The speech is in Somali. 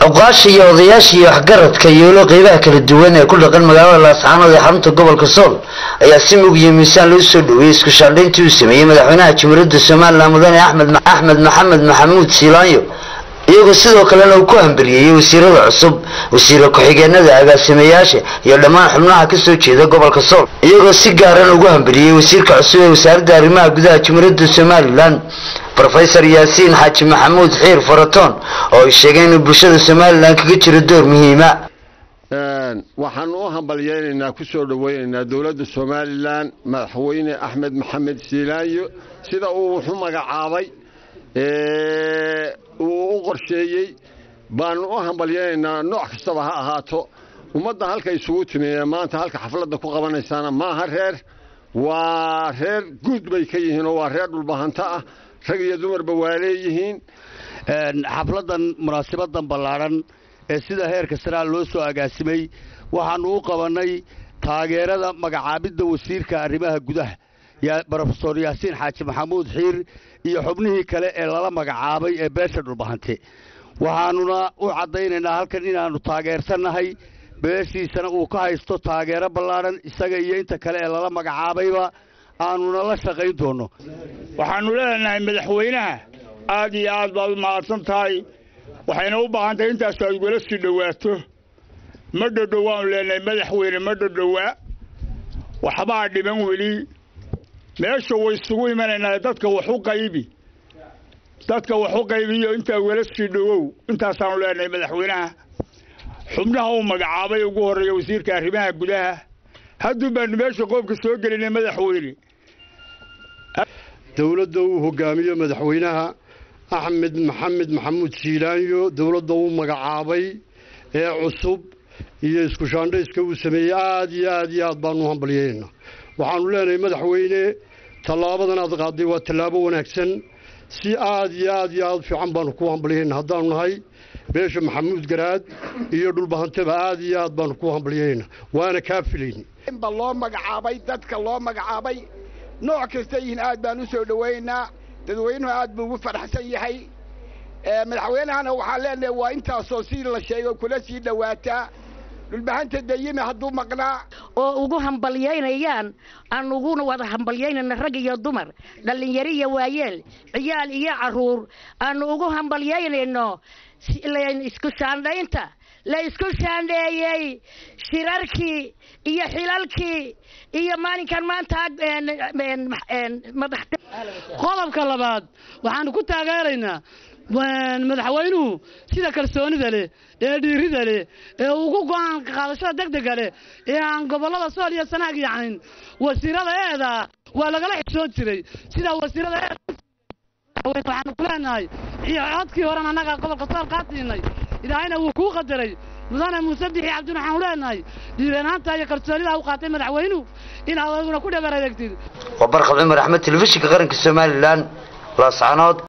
عقاشي وضياشي وحجرت كيولو قيبها كالدوانة كل قل مقاولة لأسعانة ذي حرمت قبل كسول أي سمو يميسان ليسود ويسكو شارلين توسم مدحونها تمرد السمان لامداني أحمد محمد محمود سيلانيو iyagoo sidoo kalena uu ku hambaliyay wasiirada cusub wasiirka ku-xigeenada agaasimayaasha iyo dhammaan xubnaha ka soo jeeda gobolka Sool iyagoo si gaar ah ugu hambaliyay wasiirka cusub ee wasaaradda arrimaha gudaha Jamhuuriyadda Soomaaliland Professor Yaasiin Xaaji Maxamuud Xiir Faraton oo sheegay in bulshada Soomaaliland kaga jiro door muhiim ah waxaan u hambalyeynaa ku soo dhaweynaynaa dawladda Soomaaliland madaxweyne Axmed Maxamed Siilaayo sida uu wuxuu magacaabay uu qorsheeyay baan u hambalyeynaa nooc kastaba ha ahaato ummadda halka isugu timay maanta halka xafladda ku qabanaysana ma aha reer waa reer guud bay ka yihiin oo waa reer dhulbahanta ah rag iyo dumarba waa leeyihiin xafladdan munaasabaddan ballaaran ee sida heerka sare loo soo agaasimay waxaanu u qabanay taageerada magacaabidda wasiirka arrimaha gudaha يا بروفيسور ياسين حاج محمود حير iyo xubnihii kale ee lala magacaabay ee beesha dhulbahante waxaanuna u cadeynaa halkan inaanu taageersanahay beeshiisana uu ka haysto taageero ballaaran isaga iyo inta kale ee lala magacaabayba aanuna la shaqayn doono waxaanu leenahay madaxweynaha aad iyo aad baad mahadsan tahay waxayna u baahan tahay intaas ay gula sii dhawaato ma dhadhawaan leenahay madaxweyne ma dhadhawaa waxba dhiban weli meesha way isugu imanayna dadka wax u qaybiyo inta wala sii dhawow intaas aan leenahay madaxweynaha xubnaha uu magacaabay ugu horeeyay wasiirka arrimaha gudaha hadduu baan meesha qoobka soo gelinay madaxweyne dawladda uu hogaamiyo madaxweynaha Axmed Maxamed Maxamuud Siilaayo dawladda uu magacaabay ee cusub iyo isku shaandhayska uu sameeyay aad baan u hambalyeynaa waxaanu leenahay madaxweyne talaabadan aad qaaday waa talaabo wanaagsan si aad fiican baan ku hambalyeynaa hadaan nahay beesha Maxamuud Garaad iyo dhulbahantaba aad baan ku hambalyeynaa waana ka filayn in ba loo magacaabay dadka loo magacaabay nooc kasta in aad baan u soo dhaweynaa dadweynuhu aad buu ugu faraxsan yahay madaxweynahana waxa leenahay waa intaas oo si la sheego kula sii dhawaata dhulbahanta dayime hadduu maqnaa oo ugu hambalyeynayaan aan ugu wada hambalyeynayna rag iyo dumar dhalinyaro iyo waayeel ciyaal iyo caruur aan ugu hambalyeynayno isku shaandhaynta la isku shaandheeyay shirarkii iyo xilalkii iyo maalinkan maanta qodobka labaad waxaan ku taageeraynaa madaxweynuhu sida kalsoonida leh ee dhiirida leh ee ugu go'aan qaadashada degdega leh ee aan gobolada Sool iyo Sanaag yaacin wasiirada eeda waa laga xishoon jiray sida wasiirada waxaan ku leenahay iyo codkii hore anaga gobolka Sool qaadinay ilaahayna wuu ku qadaray mudane Muusabixi Cabdi waxaan leenahay dhiiranaanta iyo kalsoonida uu qaatay madaxweynuhu in aad ku dhabar adeegtid وبرخ عمر أحمد تلفزيون قرن كسوماليلاند لا صعنات